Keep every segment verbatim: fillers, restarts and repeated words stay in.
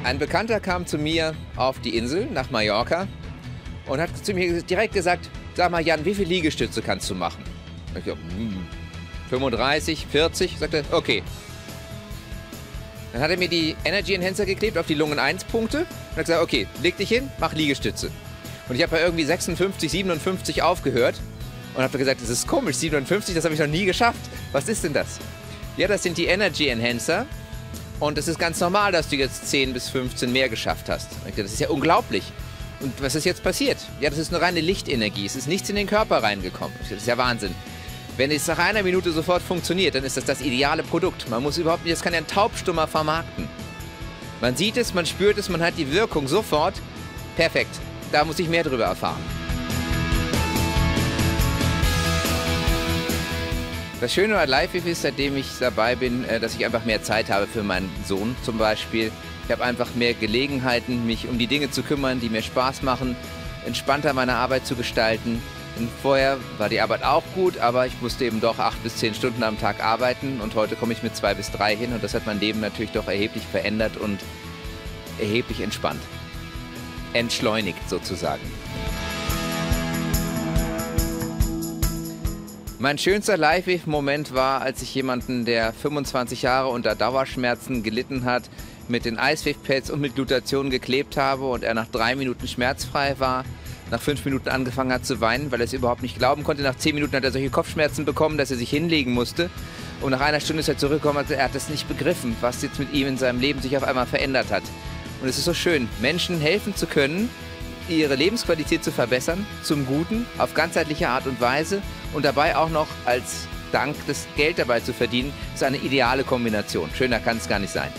Ein Bekannter kam zu mir auf die Insel nach Mallorca und hat zu mir direkt gesagt, sag mal Jan, wie viele Liegestütze kannst du machen? Ich so, hm, fünfunddreißig, vierzig, sagte okay. Dann hat er mir die Energy Enhancer geklebt auf die Lungen eins Punkte und hat gesagt, okay, leg dich hin, mach Liegestütze. Und ich habe bei irgendwie sechsundfünfzig, siebenundfünfzig aufgehört und habe gesagt, das ist komisch, siebenundfünfzig, das habe ich noch nie geschafft. Was ist denn das? Ja, das sind die Energy Enhancer. Und es ist ganz normal, dass du jetzt zehn bis fünfzehn mehr geschafft hast. Das ist ja unglaublich. Und was ist jetzt passiert? Ja, das ist eine reine Lichtenergie. Es ist nichts in den Körper reingekommen. Das ist ja Wahnsinn. Wenn es nach einer Minute sofort funktioniert, dann ist das das ideale Produkt. Man muss überhaupt nicht, das kann ja ein Taubstummer vermarkten. Man sieht es, man spürt es, man hat die Wirkung sofort. Perfekt. Da muss ich mehr drüber erfahren. Das Schöne bei LiveWave ist, seitdem ich dabei bin, dass ich einfach mehr Zeit habe für meinen Sohn zum Beispiel. Ich habe einfach mehr Gelegenheiten, mich um die Dinge zu kümmern, die mir Spaß machen, entspannter meine Arbeit zu gestalten. Und vorher war die Arbeit auch gut, aber ich musste eben doch acht bis zehn Stunden am Tag arbeiten und heute komme ich mit zwei bis drei hin und das hat mein Leben natürlich doch erheblich verändert und erheblich entspannt. Entschleunigt sozusagen. Mein schönster LiveWave-Moment war, als ich jemanden, der fünfundzwanzig Jahre unter Dauerschmerzen gelitten hat, mit den Icewave-Pads und mit Glutation geklebt habe und er nach drei Minuten schmerzfrei war, nach fünf Minuten angefangen hat zu weinen, weil er es überhaupt nicht glauben konnte. Nach zehn Minuten hat er solche Kopfschmerzen bekommen, dass er sich hinlegen musste. Und nach einer Stunde ist er zurückgekommen und hat gesagt, er hat es nicht begriffen, was jetzt mit ihm in seinem Leben sich auf einmal verändert hat. Und es ist so schön, Menschen helfen zu können, ihre Lebensqualität zu verbessern, zum Guten, auf ganzheitliche Art und Weise und dabei auch noch als Dank das Geld dabei zu verdienen, ist eine ideale Kombination. Schöner kann es gar nicht sein.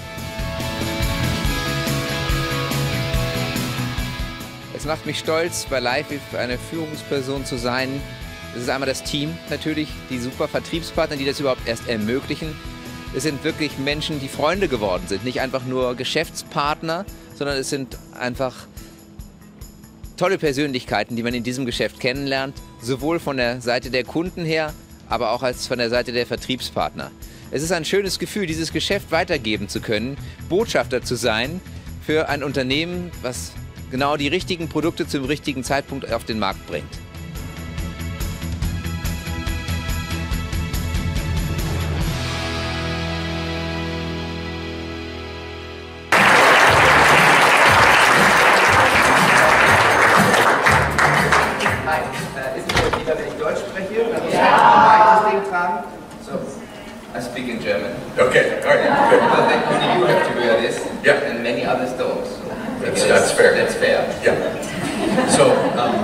Es macht mich stolz, bei LiveWave eine Führungsperson zu sein. Es ist einmal das Team natürlich, die super Vertriebspartner, die das überhaupt erst ermöglichen. Es sind wirklich Menschen, die Freunde geworden sind, nicht einfach nur Geschäftspartner, sondern es sind einfach tolle Persönlichkeiten, die man in diesem Geschäft kennenlernt, sowohl von der Seite der Kunden her, aber auch als von der Seite der Vertriebspartner. Es ist ein schönes Gefühl, dieses Geschäft weitergeben zu können, Botschafter zu sein für ein Unternehmen, was genau die richtigen Produkte zum richtigen Zeitpunkt auf den Markt bringt. I speak in German. Okay, all right, good. But then only you have to wear this, Yeah. and many others don't. So That's, that's fair. That's fair. Yeah. So, um,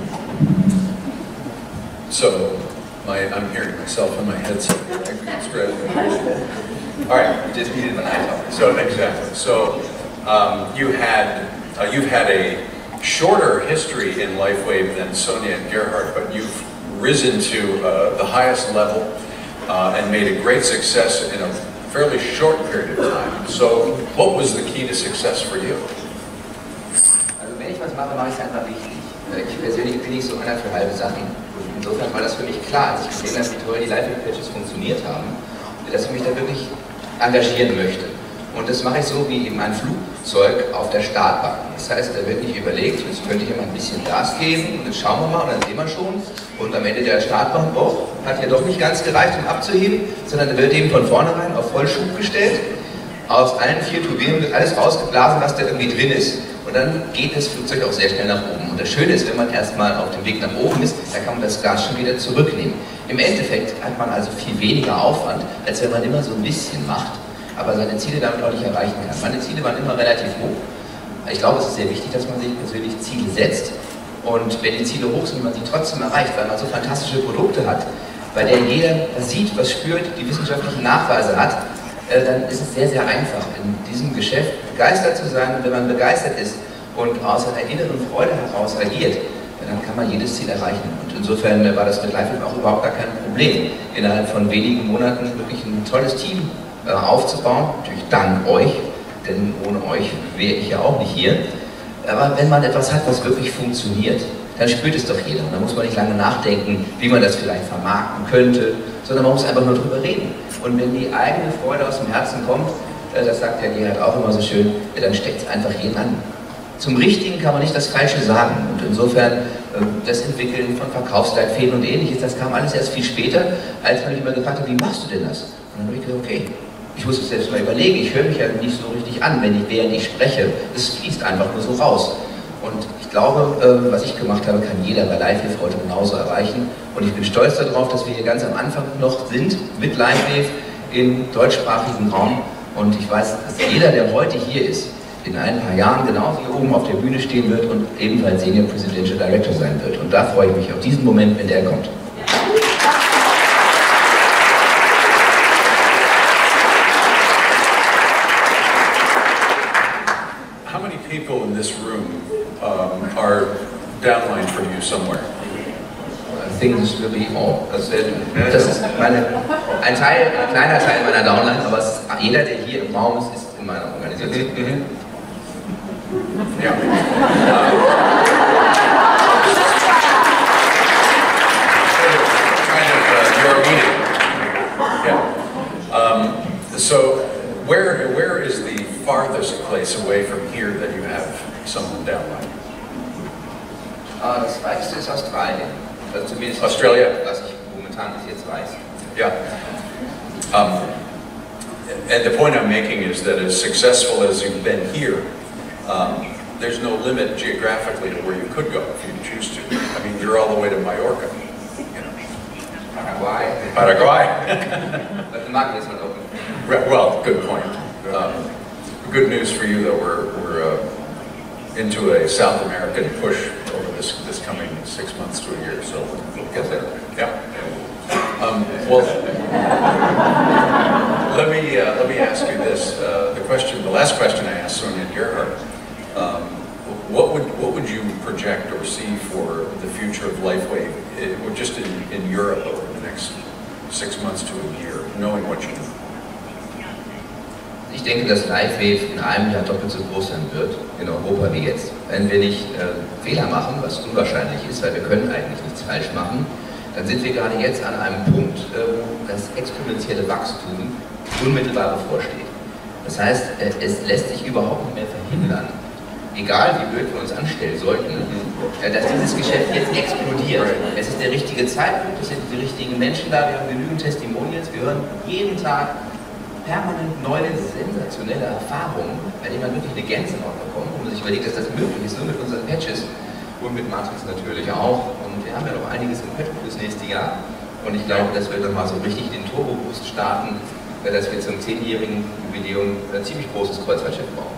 so my, I'm hearing myself in my headset. It's great. All right, you just read it when I talk. So exactly. So um, you had uh, you've had a shorter history in LiveWave than Sonia and Gerhard, but you've risen to uh, the highest level. Uh, and made a great success in a fairly short period of time. So, what was the key to success for you? Also wenn ich was mache, mache ich es einfach richtig. Ich persönlich bin nicht so einer für halbe Sachen. Insofern war das für mich klar, als ich gesehen habe, wie toll die Live-Patches funktioniert haben, dass ich mich da wirklich engagieren möchte. Und das mache ich so wie eben ein Flugzeug auf der Startbahn. Das heißt, da wird nicht überlegt, jetzt könnte ich ja mal ein bisschen Gas geben und dann schauen wir mal und dann sehen wir schon. Und am Ende der Startbahn, oh, hat ja doch nicht ganz gereicht, um abzuheben, sondern da wird eben von vornherein auf Vollschub gestellt. Aus allen vier Turbinen wird alles rausgeblasen, was da irgendwie drin ist. Und dann geht das Flugzeug auch sehr schnell nach oben. Und das Schöne ist, wenn man erstmal auf dem Weg nach oben ist, dann kann man das Gas schon wieder zurücknehmen. Im Endeffekt hat man also viel weniger Aufwand, als wenn man immer so ein bisschen macht, aber seine Ziele damit auch nicht erreichen kann. Meine Ziele waren immer relativ hoch. Ich glaube, es ist sehr wichtig, dass man sich persönlich Ziele setzt. Und wenn die Ziele hoch sind, man sie trotzdem erreicht, weil man so fantastische Produkte hat, bei denen jeder was sieht, was spürt, die wissenschaftlichen Nachweise hat, äh, dann ist es sehr, sehr einfach, in diesem Geschäft begeistert zu sein. Und wenn man begeistert ist und aus einer inneren Freude heraus agiert, dann kann man jedes Ziel erreichen. Und insofern war das mit LiveWave auch überhaupt gar kein Problem, innerhalb von wenigen Monaten wirklich ein tolles Team äh, aufzubauen. Natürlich dank euch, denn ohne euch wäre ich ja auch nicht hier. Aber wenn man etwas hat, was wirklich funktioniert, dann spürt es doch jeder. Und da muss man nicht lange nachdenken, wie man das vielleicht vermarkten könnte, sondern man muss einfach nur drüber reden. Und wenn die eigene Freude aus dem Herzen kommt, äh, das sagt der Gerhard auch immer so schön, ja, dann steckt es einfach jeden an. Zum Richtigen kann man nicht das Falsche sagen. Und insofern, äh, das Entwickeln von Verkaufsleitfäden und ähnliches, das kam alles erst viel später, als man mich immer gefragt hat, wie machst du denn das? Und dann habe ich gesagt, okay, ich muss es selbst mal überlegen, ich höre mich ja nicht so richtig an, wenn ich, während ich spreche. Es fließt einfach nur so raus. Und ich glaube, äh, was ich gemacht habe, kann jeder bei LiveWave heute genauso erreichen. Und ich bin stolz darauf, dass wir hier ganz am Anfang noch sind mit LiveWave im deutschsprachigen Raum. Und ich weiß, dass jeder, der heute hier ist, in ein paar Jahren genauso hier oben auf der Bühne stehen wird und ebenfalls Senior Presidential Director sein wird. Und da freue ich mich auf diesen Moment, wenn der kommt. How many people in this room um, are downline from you somewhere? I think this will be all. Das, das ist meine, ein Teil, ein kleiner Teil meiner Downline, aber es ist, jeder, der hier im Raum ist, ist in meiner Organisation. Mm-hmm. Yeah. Kind of uh, your meeting. Yeah. Um, so, where where is the farthest place away from here that you have someone downline? Uh, das weiteste ist Australien. Also zumindest Australia. Was ich momentan bis jetzt weiß. Yeah. Um, and the point I'm making is that as successful as you've been here, um, there's no limit geographically to where you could go if you choose to. I mean, you're all the way to Mallorca. You know. Paraguay. Paraguay. But the market is not open. Right, well, good point. Um, good news for you, though, we're, we're uh, into a South American push over this, this coming six months to a year, so we'll get there. Yeah. Um, well, let me uh, let me ask you this: uh, the question, the last question I asked Sonia Gerhardt, um, what would what would you project or see for the future of LifeWave, uh, just in, in Europe over the next six months to a year, knowing what you know? Ich denke, dass LiveWave in einem Jahr doppelt so groß sein wird in Europa wie jetzt. Wenn wir nicht äh, Fehler machen, was unwahrscheinlich ist, weil wir können eigentlich nichts falsch machen, dann sind wir gerade jetzt an einem Punkt, äh, wo das exponentielle Wachstum unmittelbar bevorsteht. Das heißt, äh, es lässt sich überhaupt nicht mehr verhindern, egal wie blöd wir uns anstellen sollten, äh, dass dieses Geschäft jetzt explodiert. Es ist der richtige Zeitpunkt, es sind die richtigen Menschen da, wir haben genügend Testimonials, wir hören jeden Tag permanent neue, sensationelle Erfahrungen, bei denen man wirklich eine Gänsehaut bekommt, wo man sich überlegt, dass das möglich ist, nur mit unseren Patches und mit Matrix natürlich auch. Und wir haben ja noch einiges im Petto fürs nächste Jahr. Und ich glaube, dass wir dann mal so richtig den Turbo-Boost starten, dass wir zum zehnjährigen Jubiläum ein ziemlich großes Kreuzfahrtschiff bauen.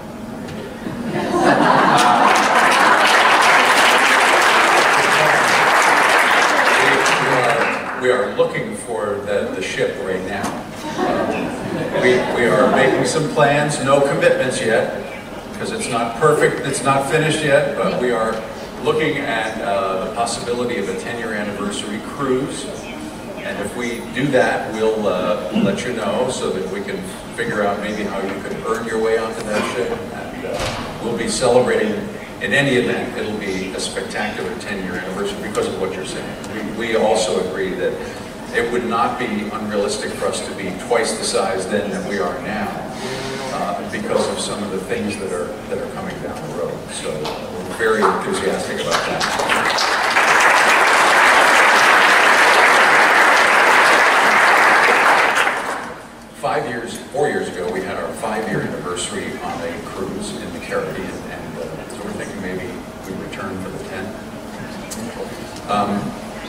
We are looking for the, the ship right now. We, we are making some plans, no commitments yet, because it's not perfect, it's not finished yet, but we are looking at uh, the possibility of a ten-year anniversary cruise. And if we do that, we'll uh, let you know so that we can figure out maybe how you could earn your way onto that ship. And uh, we'll be celebrating, in any event, it'll be a spectacular ten-year anniversary because of what you're saying. We, we also agree that it would not be unrealistic for us to be twice the size then that we are now, uh, because of some of the things that are that are coming down the road. So we're very enthusiastic about that. Five years, four years ago, we had our five-year anniversary on a cruise in the Caribbean, and uh, so we're thinking maybe we return for the ten. Um,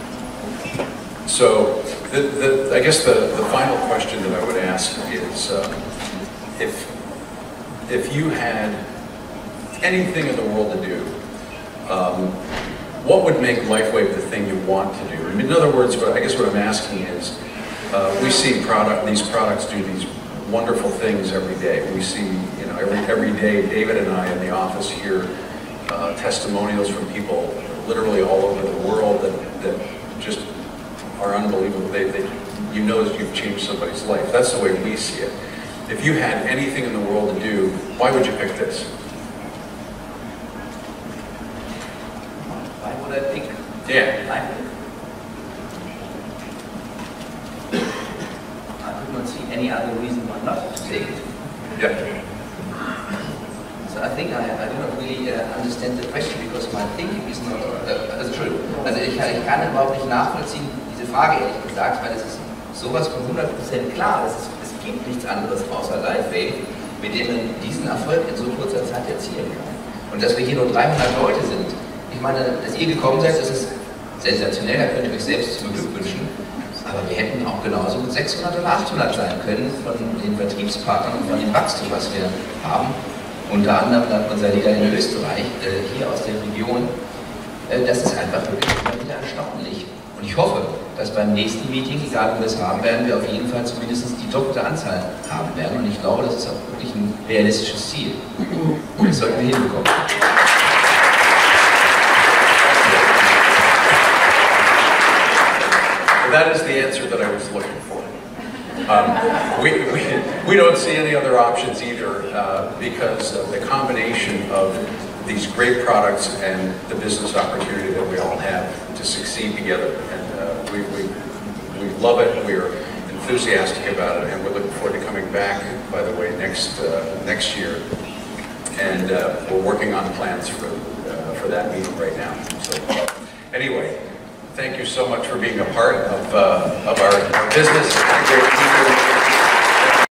So, the, the, I guess the, the final question that I would ask is, uh, if, if you had anything in the world to do, um, what would make LifeWave the thing you want to do? I mean, in other words, what, I guess what I'm asking is, uh, we see product, these products do these wonderful things every day. We see, you know, every, every day, David and I in the office hear uh, testimonials from people literally all over the world that, that just are unbelievable. They, they, you know that you've changed somebody's life. That's the way we see it. If you had anything in the world to do, why would you pick this? Why would I pick? Yeah. I could not see any other reason why not to take it. Yeah. So I think I, I do not really uh, understand the question because my thinking is not uh, also, Entschuldigung. Also ich, ich kann überhaupt nicht nachvollziehen, diese Frage ehrlich gesagt, weil es ist sowas von hundert Prozent klar, dass es, es gibt nichts anderes außer Live Wave, mit dem man diesen Erfolg in so kurzer Zeit erzielen kann. Und dass wir hier nur dreihundert Leute sind, ich meine, dass ihr gekommen seid, das ist sensationell, da könnt ihr euch selbst zum Glück wünschen. Aber wir hätten auch genauso gut sechshundert oder achthundert sein können von den Vertriebspartnern und von dem Wachstum, was wir haben. Unter anderem dann unser Leader in Österreich, äh, hier aus der Region. Äh, das ist einfach wirklich immer wieder erstaunlich. Und ich hoffe, dass beim nächsten Meeting, egal wo wir es haben werden, wir auf jeden Fall zumindest die doppelte Anzahl haben werden. Und ich glaube, das ist auch wirklich ein realistisches Ziel. Und das sollten wir hinbekommen. That is the answer that I was looking for. Um, we, we, we don't see any other options either uh, because of the combination of these great products and the business opportunity that we all have to succeed together. And uh, we, we, we love it, we're enthusiastic about it, and we're looking forward to coming back, by the way, next, uh, next year. And uh, we're working on plans for, uh, for that meeting right now. So, anyway. Thank you so much for being a part of, uh, of our business.